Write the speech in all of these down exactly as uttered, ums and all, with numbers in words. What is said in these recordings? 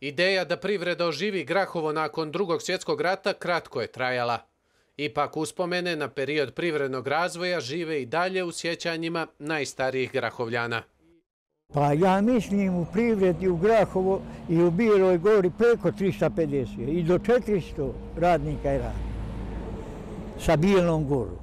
Ideja da privreda oživi Grahovo nakon Drugog svjetskog rata kratko je trajala. Ipak uspomene na period privrednog razvoja žive i dalje u sjećanjima najstarijih Grahovljana. Pa ja mislim u privredi u Grahovo i u Biloj Gori preko tristo pedeset i do četiristo radnika je radi. Sa Bilom Gorom.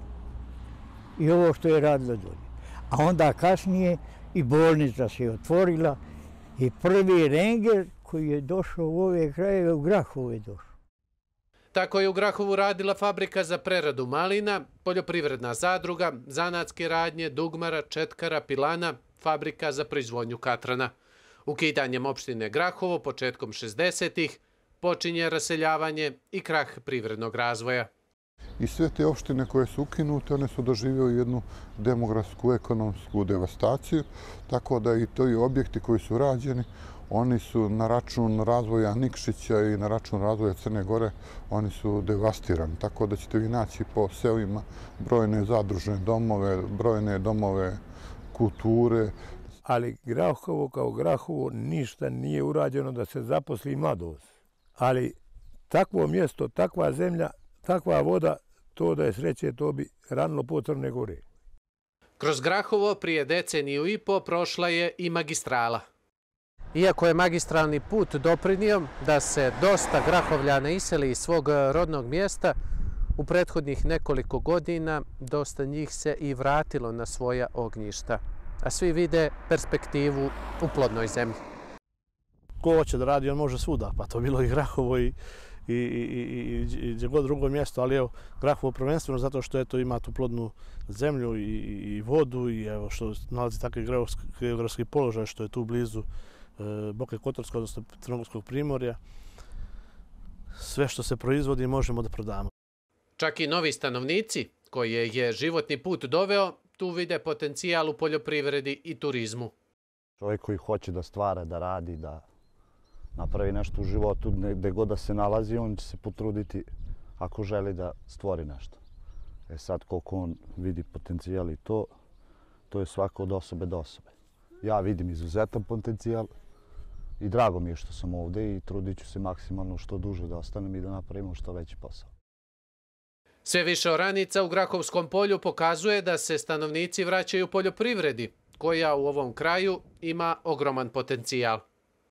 I ovo što je radilo dolje. A onda kasnije i bolnica se otvorila i prvi renger koji je došao u ove krajeve u Grahovo je došao. Tako je u Grahovu radila fabrika za preradu malina, poljoprivredna zadruga, zanatske radnje, dugmara, četkara, pilana, fabrika za proizvodnju katrana. Ukidanjem opštine Grahovo početkom šezdesetih počinje raseljavanje i krah privrednog razvoja. I sve te opštine koje su ukinute, one su doživjeli jednu demografsku, ekonomsku devastaciju, tako da i to i objekti koji su rađeni, oni su na račun razvoja Nikšića i na račun razvoja Crne Gore, oni su devastirani. Tako da ćete vi naći po selima brojne zadružne domove, brojne domove kulture. Ali Grahovo kao Grahovo ništa nije urađeno da se zaposli mladost. Ali takvo mjesto, takva zemlja, takva voda, to da je sreće, to bi ranilo po Crne Gore. Kroz Grahovo prije deceniju i po prošla je i magistrala. Iako je magistralni put doprinio da se dosta Grahovljana iseli iz svog rodnog mjesta, u prethodnih nekoliko godina dosta njih se i vratilo na svoja ognjišta, a svi vide perspektivu u plodnoj zemlji. Ko hoće da radi, on može svuda, pa to bilo i Grahovo i i, i, i, i gdje god drugo mjesto, ali evo Grahovo prvenstveno zato što eto, ima tu plodnu zemlju i, i vodu i evo što nalazi takav geografski položaj što je tu blizu e, Boke Kotorska, odnosno Crnogorskog primorja. Sve što se proizvodi možemo da prodamo. Čak i novi stanovnici, koje je životni put doveo, tu vide potencijal u poljoprivredi i turizmu. Čovjek koji hoće da stvara, da radi, da napravi nešto u životu, gdje god da se nalazi, on će se potruditi ako želi da stvori nešto. E sad, koliko on vidi potencijal i to, to je svako od osobe do osobe. Ja vidim izuzetan potencijal i drago mi je što sam ovdje i trudit ću se maksimalno što duže da ostanem i da napravimo što veći posao. Sve više oranica u Grahovskom polju pokazuje da se stanovnici vraćaju poljoprivredi, koja u ovom kraju ima ogroman potencijal.